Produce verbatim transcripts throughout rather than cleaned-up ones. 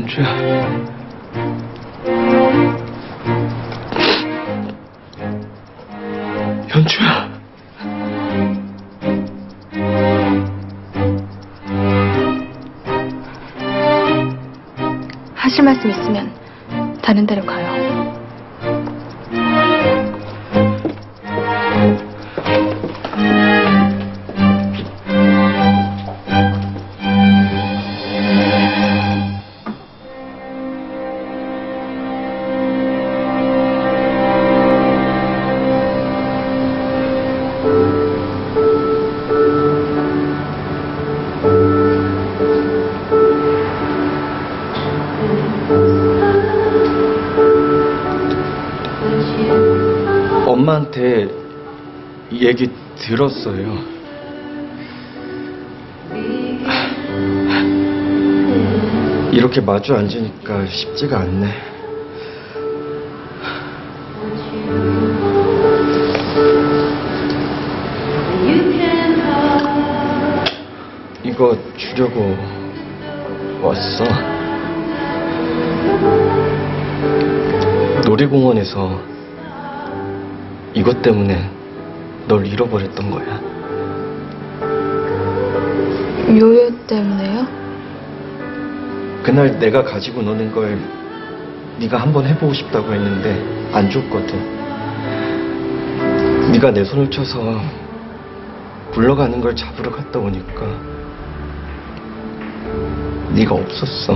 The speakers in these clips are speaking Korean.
연주야. 연주야. 하실 말씀 있으면 다른 데로 가요. 엄마한테 얘기 들었어요. 이렇게 마주 앉으니까 쉽지가 않네. 이거 주려고 왔어. 놀이공원에서 이것 때문에 널 잃어버렸던 거야. 요요 때문에요? 그날 내가 가지고 노는 걸 네가 한번 해보고 싶다고 했는데 안 줬거든. 네가 내 손을 쳐서 굴러가는 걸 잡으러 갔다 오니까 네가 없었어.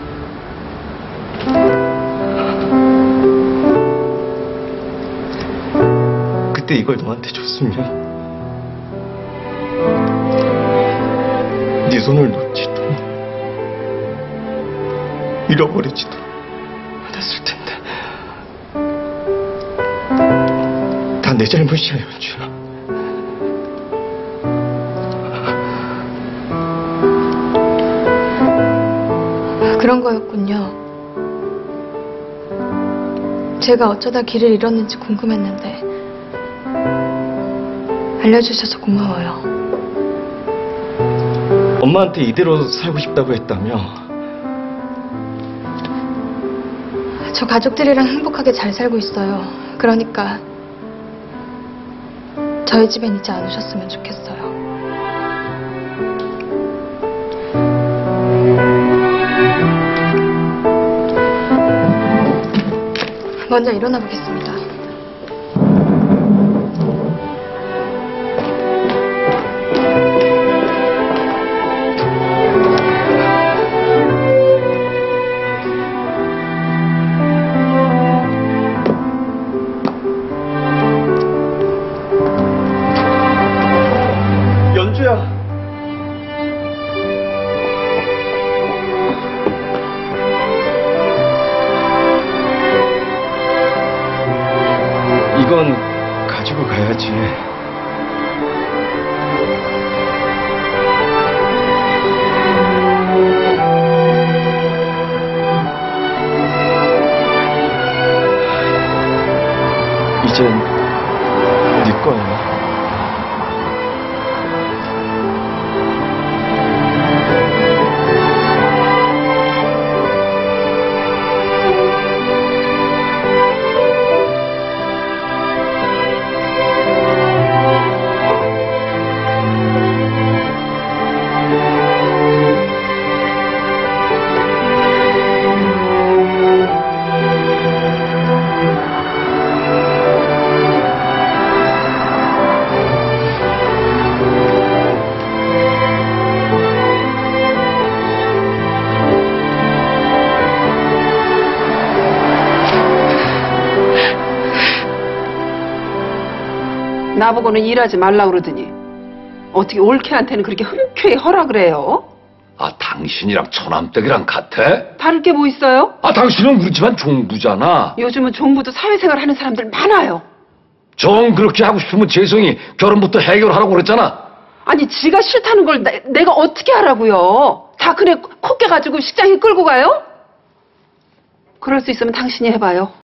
그때 이걸 너한테 줬으면 네 손을 놓지도 잃어버리지도 않았을 텐데. 다 내 잘못이야, 연주야. 그런 거였군요. 제가 어쩌다 길을 잃었는지 궁금했는데 알려주셔서 고마워요. 엄마한테 이대로 살고 싶다고 했다며? 저 가족들이랑 행복하게 잘 살고 있어요. 그러니까 저희 집엔 이제 안 오셨으면 좋겠어요. 먼저 일어나 보겠습니다. 연주야. 이건 가지고 가야지. 이젠 네 거야. 나보고는 일하지 말라 그러더니 어떻게 올케한테는 그렇게 흔쾌히 허락을 해요? 아, 당신이랑 처남댁이랑 같아? 다를 게 뭐 있어요? 아, 당신은 우리 집안 종부잖아. 요즘은 종부도 사회생활 하는 사람들 많아요. 정 그렇게 하고 싶으면 재성이 결혼부터 해결하라고 그랬잖아. 아니 지가 싫다는 걸 내, 내가 어떻게 하라고요? 다 그네 콧게 가지고 식장에 끌고 가요? 그럴 수 있으면 당신이 해봐요.